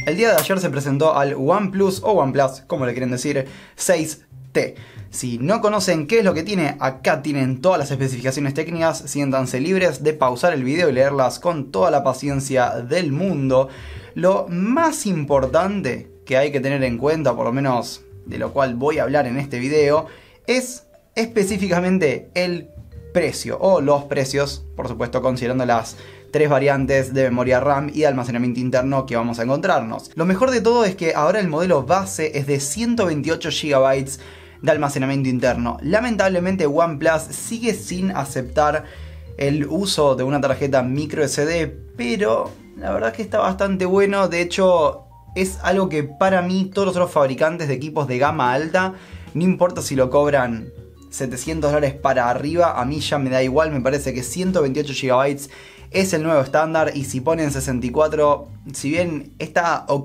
El día de ayer se presentó al OnePlus o OnePlus, como le quieren decir, 6T. Si no conocen qué es lo que tiene, acá tienen todas las especificaciones técnicas. Siéntanse libres de pausar el video y leerlas con toda la paciencia del mundo. Lo más importante que hay que tener en cuenta, por lo menos de lo cual voy a hablar en este video, es específicamente el precio o los precios, por supuesto considerando las tres variantes de memoria RAM y de almacenamiento interno que vamos a encontrarnos. Lo mejor de todo es que ahora el modelo base es de 128 GB de almacenamiento interno. Lamentablemente OnePlus sigue sin aceptar el uso de una tarjeta micro SD, pero la verdad es que está bastante bueno. De hecho, es algo que para mí todos los otros fabricantes de equipos de gama alta, no importa si lo cobran $700 para arriba, a mí ya me da igual. Me parece que 128 GB es el nuevo estándar, y si ponen 64, si bien está ok,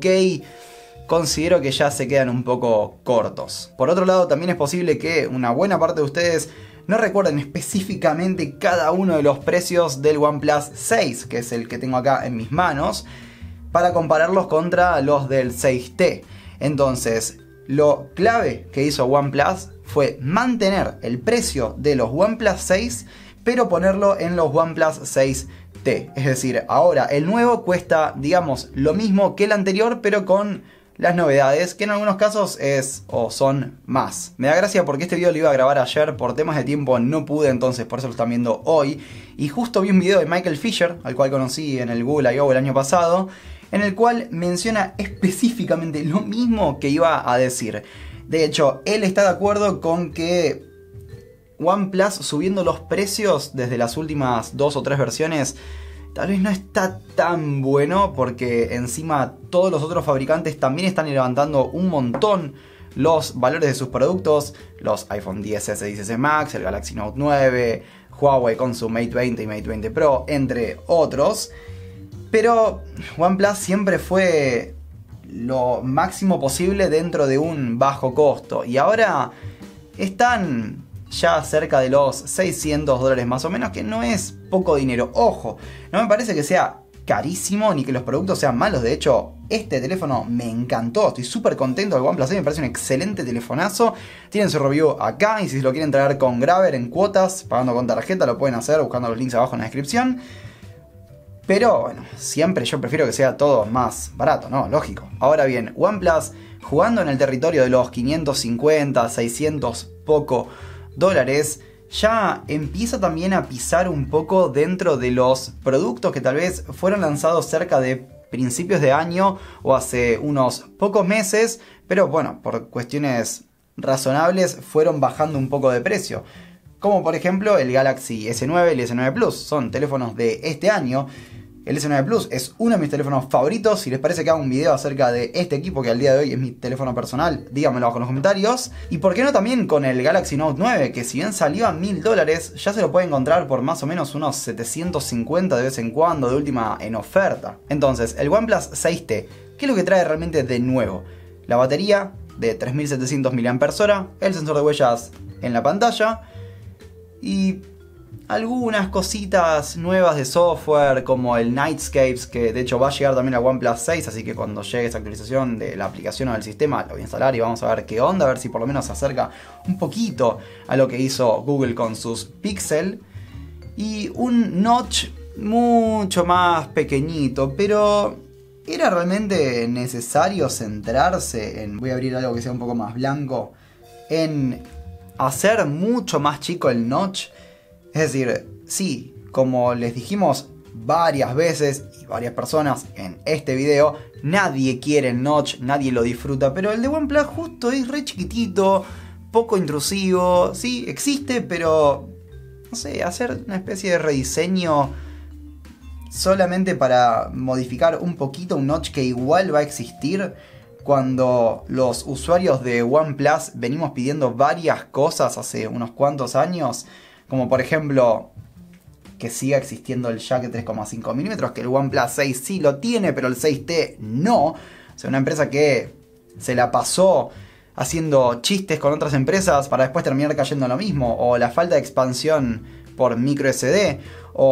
considero que ya se quedan un poco cortos. Por otro lado, también es posible que una buena parte de ustedes no recuerden específicamente cada uno de los precios del OnePlus 6, que es el que tengo acá en mis manos, para compararlos contra los del 6T. Entonces, lo clave que hizo OnePlus fue mantener el precio de los OnePlus 6, pero ponerlo en los OnePlus 6T. Es decir, ahora el nuevo cuesta, digamos, lo mismo que el anterior, pero con las novedades, que en algunos casos es o son más. Me da gracia porque este video lo iba a grabar ayer, por temas de tiempo no pude, entonces por eso lo están viendo hoy. Y justo vi un video de Michael Fisher, al cual conocí en el Google I/O el año pasado, en el cual menciona específicamente lo mismo que iba a decir. De hecho, él está de acuerdo con que OnePlus subiendo los precios desde las últimas 2 o 3 versiones tal vez no está tan bueno, porque encima todos los otros fabricantes también están levantando un montón los valores de sus productos. Los iPhone XS, XS Max, el Galaxy Note 9, Huawei con su Mate 20 y Mate 20 Pro, entre otros. Pero OnePlus siempre fue lo máximo posible dentro de un bajo costo, y ahora están ya cerca de los $600 más o menos, que no es poco dinero. Ojo, no me parece que sea carísimo ni que los productos sean malos. De hecho, este teléfono me encantó, estoy súper contento del OnePlus 6, me parece un excelente telefonazo. Tienen su review acá, y si se lo quieren traer con Grabber en cuotas, pagando con tarjeta, lo pueden hacer buscando los links abajo en la descripción. Pero bueno, siempre yo prefiero que sea todo más barato, ¿no? Lógico. Ahora bien, OnePlus, jugando en el territorio de los 550, 600 poco dólares, ya empieza también a pisar un poco dentro de los productos que tal vez fueron lanzados cerca de principios de año o hace unos pocos meses, pero bueno, por cuestiones razonables fueron bajando un poco de precio. Como por ejemplo el Galaxy S9 y el S9 Plus, son teléfonos de este año. El S9 Plus es uno de mis teléfonos favoritos. Si les parece que haga un video acerca de este equipo, que al día de hoy es mi teléfono personal, díganmelo abajo en los comentarios. Y por qué no también con el Galaxy Note 9, que si bien salió a $1000, ya se lo puede encontrar por más o menos unos 750 de vez en cuando, de última en oferta. Entonces, el OnePlus 6T, ¿qué es lo que trae realmente de nuevo? La batería de 3700 mAh, el sensor de huellas en la pantalla y algunas cositas nuevas de software, como el Nightscapes, que de hecho va a llegar también a OnePlus 6, así que cuando llegue esa actualización de la aplicación o del sistema lo voy a instalar y vamos a ver qué onda, a ver si por lo menos se acerca un poquito a lo que hizo Google con sus Pixel. Y un notch mucho más pequeñito, pero ¿era realmente necesario centrarse en, voy a abrir algo que sea un poco más blanco, en hacer mucho más chico el notch? Es decir, sí, como les dijimos varias veces y varias personas en este video, nadie quiere el notch, nadie lo disfruta, pero el de OnePlus justo es re chiquitito, poco intrusivo. Sí, existe, pero no sé, hacer una especie de rediseño solamente para modificar un poquito un notch que igual va a existir, cuando los usuarios de OnePlus venimos pidiendo varias cosas hace unos cuantos años, como por ejemplo que siga existiendo el jack de 3,5 mm, que el OnePlus 6 sí lo tiene, pero el 6T no. O sea, una empresa que se la pasó haciendo chistes con otras empresas para después terminar cayendo en lo mismo. O la falta de expansión por micro SD. O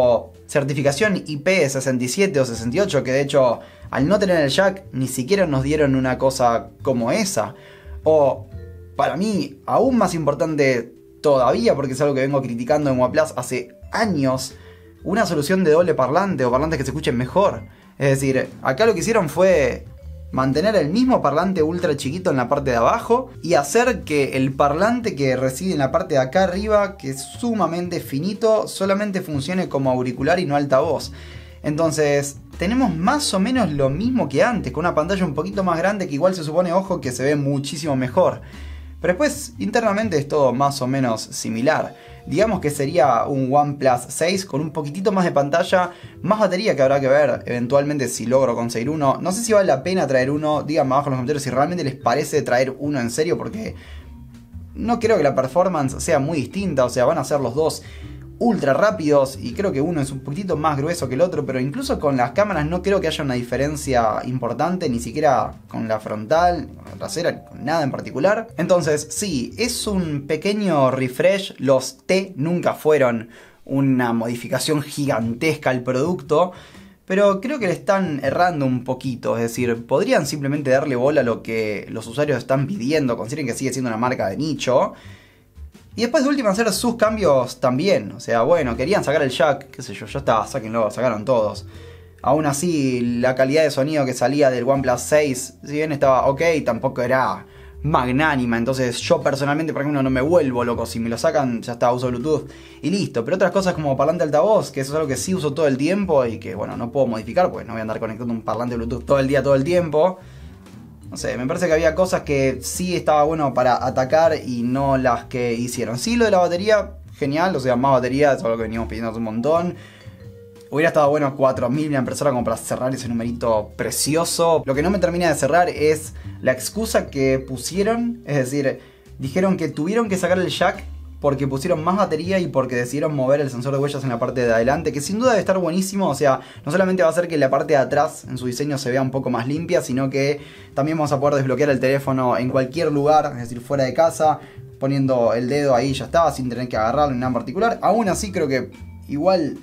certificación IP67 o 68, que de hecho al no tener el jack ni siquiera nos dieron una cosa como esa. O para mí aún más importante todavía, porque es algo que vengo criticando en OnePlus hace años, una solución de doble parlante o parlantes que se escuchen mejor. Es decir, acá lo que hicieron fue mantener el mismo parlante ultra chiquito en la parte de abajo y hacer que el parlante que reside en la parte de acá arriba, que es sumamente finito, solamente funcione como auricular y no altavoz. Entonces tenemos más o menos lo mismo que antes, con una pantalla un poquito más grande que igual se supone, ojo, que se ve muchísimo mejor. Pero después internamente es todo más o menos similar. Digamos que sería un OnePlus 6 con un poquitito más de pantalla, más batería, que habrá que ver eventualmente si logro conseguir uno. No sé si vale la pena traer uno, díganme abajo en los comentarios si realmente les parece traer uno en serio, porque no creo que la performance sea muy distinta, o sea, van a ser los dos ultra rápidos y creo que uno es un poquitito más grueso que el otro, pero incluso con las cámaras no creo que haya una diferencia importante, ni siquiera con la frontal, con la trasera, con nada en particular. Entonces sí, es un pequeño refresh, los T nunca fueron una modificación gigantesca al producto, pero creo que le están errando un poquito, es decir, podrían simplemente darle bola a lo que los usuarios están pidiendo, consideren que sigue siendo una marca de nicho. Y después de última hacer sus cambios también. O sea, bueno, querían sacar el jack, qué sé yo, ya está, sáquenlo, sacaron todos. Aún así, la calidad de sonido que salía del OnePlus 6, si bien estaba ok, tampoco era magnánima. Entonces yo personalmente, por ejemplo, no me vuelvo loco. Si me lo sacan, ya está, uso Bluetooth y listo. Pero otras cosas como parlante altavoz, que eso es algo que sí uso todo el tiempo y que, bueno, no puedo modificar porque no voy a andar conectando un parlante Bluetooth todo el día, todo el tiempo. No sé, me parece que había cosas que sí estaba bueno para atacar y no las que hicieron. Sí, lo de la batería, genial, o sea, más batería, es algo que venimos pidiendo hace un montón. Hubiera estado bueno 4000 mAh como para cerrar ese numerito precioso. Lo que no me termina de cerrar es la excusa que pusieron, es decir, dijeron que tuvieron que sacar el jack porque pusieron más batería y porque decidieron mover el sensor de huellas en la parte de adelante, que sin duda debe estar buenísimo. O sea, no solamente va a hacer que la parte de atrás en su diseño se vea un poco más limpia, sino que también vamos a poder desbloquear el teléfono en cualquier lugar, es decir, fuera de casa, poniendo el dedo ahí ya está, sin tener que agarrarlo en nada en particular. Aún así creo que igual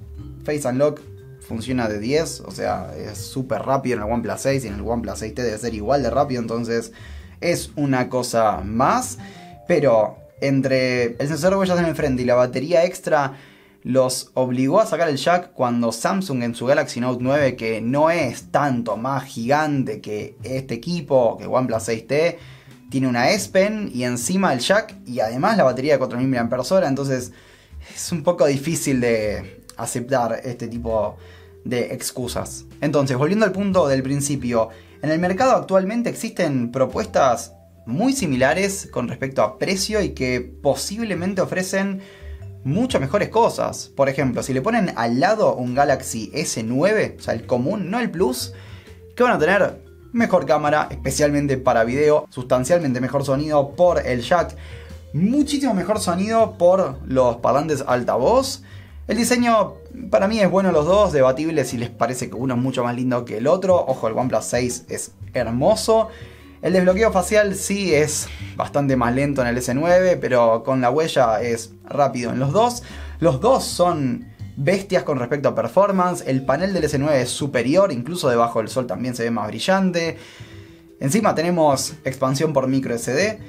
Face Unlock funciona de 10, o sea, es súper rápido en el OnePlus 6 y en el OnePlus 6T debe ser igual de rápido, entonces es una cosa más, pero entre el sensor de huellas en el frente y la batería extra los obligó a sacar el jack cuando Samsung en su Galaxy Note 9, que no es tanto más gigante que este equipo, que OnePlus 6T, tiene una S Pen y encima el jack y además la batería de 4000 mAh, entonces es un poco difícil de aceptar este tipo de excusas. Entonces, volviendo al punto del principio, en el mercado actualmente existen propuestas muy similares con respecto a precio y que posiblemente ofrecen muchas mejores cosas. Por ejemplo, si le ponen al lado un Galaxy S9, o sea, el común, no el Plus, que van a tener mejor cámara, especialmente para video, sustancialmente mejor sonido por el jack, muchísimo mejor sonido por los parlantes altavoz. El diseño para mí es bueno los dos, debatible si les parece que uno es mucho más lindo que el otro. Ojo, el OnePlus 6 es hermoso. El desbloqueo facial sí es bastante más lento en el S9, pero con la huella es rápido en los dos. Los dos son bestias con respecto a performance. El panel del S9 es superior, incluso debajo del sol también se ve más brillante. Encima tenemos expansión por micro SD.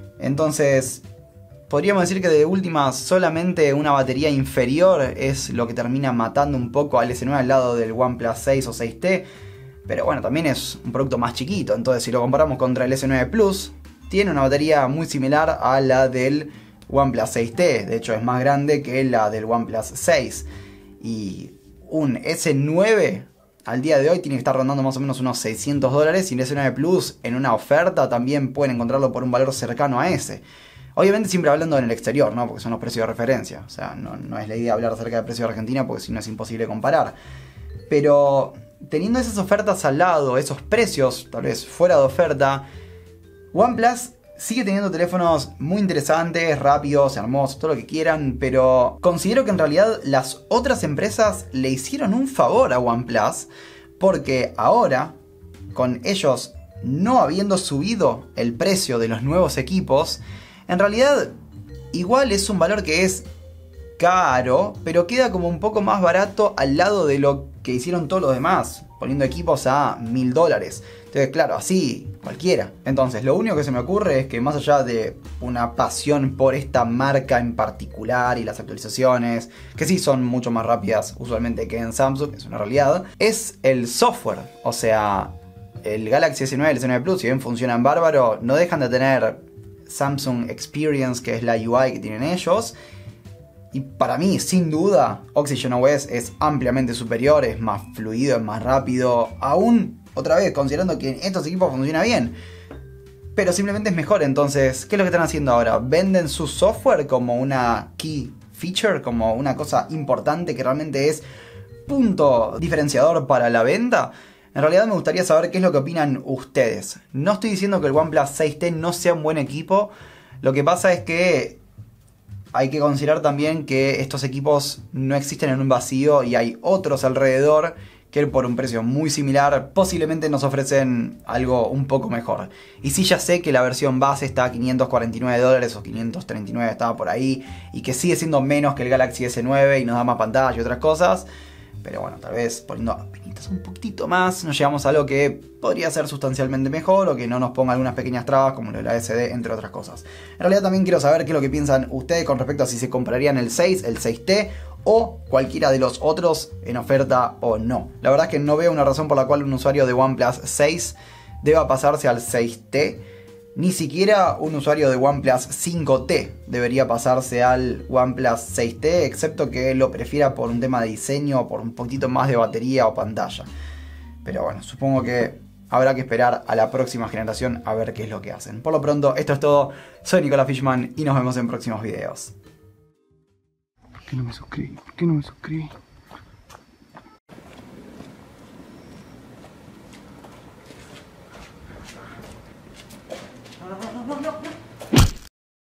Entonces podríamos decir que de última solamente una batería inferior es lo que termina matando un poco al S9 al lado del OnePlus 6 o 6T. Pero bueno, también es un producto más chiquito, entonces si lo comparamos contra el S9 Plus, tiene una batería muy similar a la del OnePlus 6T, de hecho es más grande que la del OnePlus 6. Y un S9 al día de hoy tiene que estar rondando más o menos unos $600, y el S9 Plus en una oferta también pueden encontrarlo por un valor cercano a ese. Obviamente siempre hablando en el exterior, ¿no? Porque son los precios de referencia, o sea, no es la idea hablar acerca de precio de Argentina porque si no es imposible comparar. Pero teniendo esas ofertas al lado, esos precios tal vez fuera de oferta, OnePlus sigue teniendo teléfonos muy interesantes, rápidos, hermosos, todo lo que quieran, pero considero que en realidad las otras empresas le hicieron un favor a OnePlus, porque ahora, con ellos no habiendo subido el precio de los nuevos equipos, en realidad igual es un valor que es caro, pero queda como un poco más barato al lado de lo que hicieron todos los demás, poniendo equipos a $1000. Entonces, claro, así cualquiera. Entonces, lo único que se me ocurre es que más allá de una pasión por esta marca en particular y las actualizaciones, que sí son mucho más rápidas usualmente que en Samsung, es una realidad, es el software. O sea, el Galaxy S9 y el S9 Plus, si bien funcionan bárbaro, no dejan de tener Samsung Experience, que es la UI que tienen ellos. Y para mí, sin duda, Oxygen OS es ampliamente superior, es más fluido, es más rápido. Aún, otra vez, considerando que en estos equipos funciona bien. Pero simplemente es mejor. Entonces, ¿qué es lo que están haciendo ahora? Venden su software como una key feature, como una cosa importante que realmente es punto diferenciador para la venta. En realidad me gustaría saber qué es lo que opinan ustedes. No estoy diciendo que el OnePlus 6T no sea un buen equipo. Lo que pasa es que hay que considerar también que estos equipos no existen en un vacío y hay otros alrededor que por un precio muy similar posiblemente nos ofrecen algo un poco mejor. Y sí, ya sé que la versión base está a $549 o 539, estaba por ahí, y que sigue siendo menos que el Galaxy S9 y nos da más pantalla y otras cosas. Pero bueno, tal vez poniendo pinitas un poquitito más nos llegamos a algo que podría ser sustancialmente mejor o que no nos ponga algunas pequeñas trabas como lo de la SD, entre otras cosas. En realidad también quiero saber qué es lo que piensan ustedes con respecto a si se comprarían el 6, el 6T o cualquiera de los otros en oferta o no. La verdad es que no veo una razón por la cual un usuario de OnePlus 6 deba pasarse al 6T. Ni siquiera un usuario de OnePlus 5T debería pasarse al OnePlus 6T, excepto que lo prefiera por un tema de diseño o por un poquito más de batería o pantalla. Pero bueno, supongo que habrá que esperar a la próxima generación a ver qué es lo que hacen. Por lo pronto, esto es todo. Soy Nicolás Fishman y nos vemos en próximos videos. ¿Por qué no me suscribí? ¿Por qué no me suscribí?